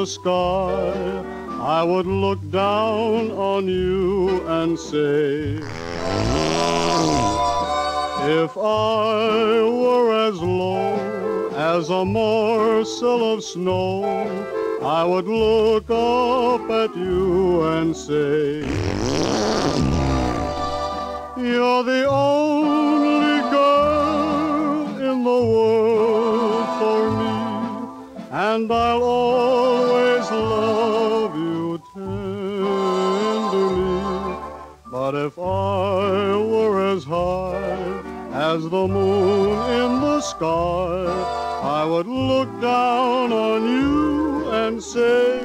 sky, I would look down on you and say, if I were as low as a morsel of snow, I would look up at you and say, you're the only girl in the world for me, and I'll always love you tenderly. But if I were as high as the moon in the sky, I would look down on you and say,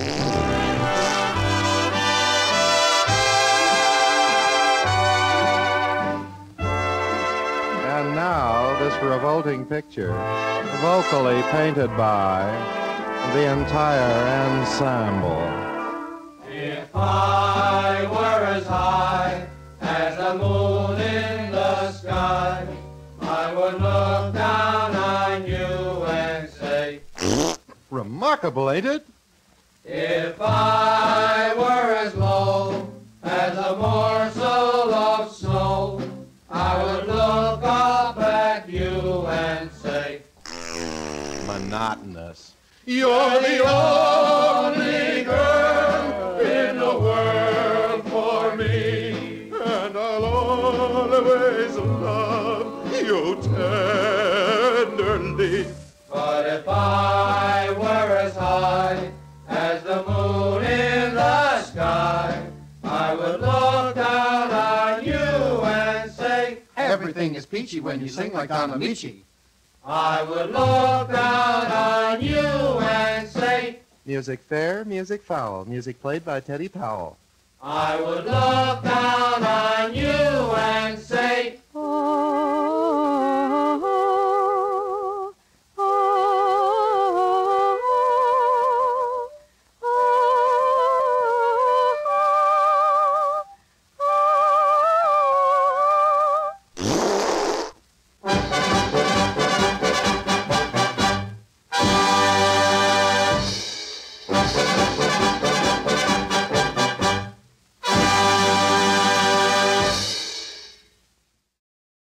and now this revolting picture, vocally painted by the entire ensemble. If I were as high as the moon in the sky, I would look down on you and say, Remarkable, ain't it? if I were as low as a morsel of snow, I would look up at you and say, Monotonous. you're the only girl in the world for me, and I'll always love you tenderly. but if I were as high as the moon in the sky, I would look down on you and say, Everything is peachy when you sing like Don Amici. I would look down on you and say, Music fair, music foul. Music played by Teddy Powell. I would look down on you